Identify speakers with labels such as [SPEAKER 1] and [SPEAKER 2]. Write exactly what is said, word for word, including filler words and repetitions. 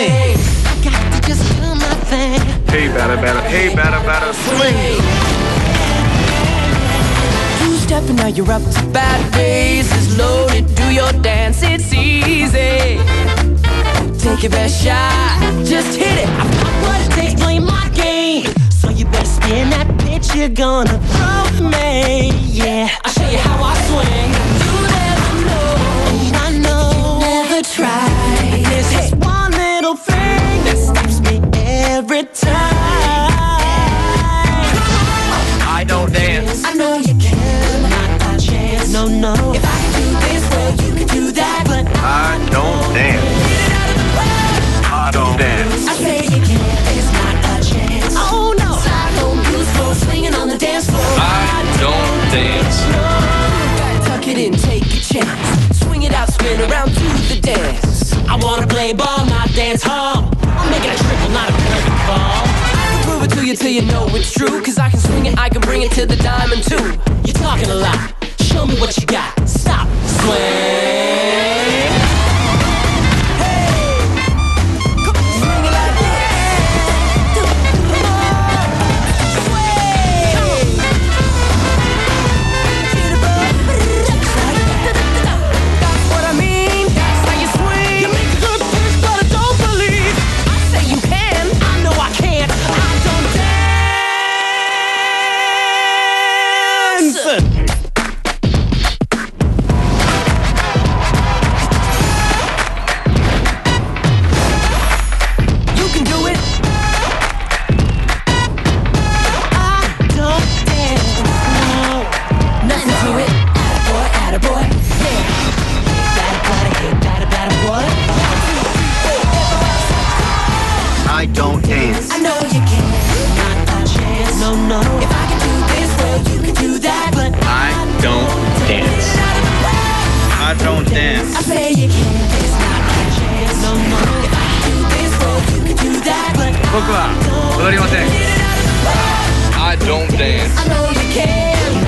[SPEAKER 1] swing. I got to just do my thing.
[SPEAKER 2] Hey, better, better, hey, better, better, swing.
[SPEAKER 1] Two-step and now you're up to bad faces. Loaded, do your dance, it's easy. Take your best shot, just hit it. I got what it takes, play my game. So you better spin that bitch, you're gonna throw me. Yeah, I'll show you how I swing. You never know, I know. Never try. There's just one little thing that stops me every time.
[SPEAKER 2] I don't dance.
[SPEAKER 1] I know you can, not a chance. No, no. If I can do this, well, you can do that. But
[SPEAKER 2] I don't dance. I don't dance.
[SPEAKER 1] I say you can, it's not a chance. Oh no, side no beautiful, swinging on the dance floor.
[SPEAKER 2] I don't dance.
[SPEAKER 1] No, gotta tuck it in, take a chance. Swing it out, spin around to the dance. I wanna play ball, not dance hall. I'm making a triple, not a perfect call. I can prove it to you till you know it's true. Cause I can swing it, I can bring it to the diamond too. You're talking a lot, show me what you got. Stop, swing.
[SPEAKER 2] I don't dance.
[SPEAKER 1] I know you can, not a chance. No, no. If I can do this, well, you can do that. But
[SPEAKER 2] I don't dance. I don't dance.
[SPEAKER 1] I say you can, it's not a chance. No, no. If I can do this, well, you can do that. But
[SPEAKER 2] 僕は踊りません。I don't dance.
[SPEAKER 1] I know you can.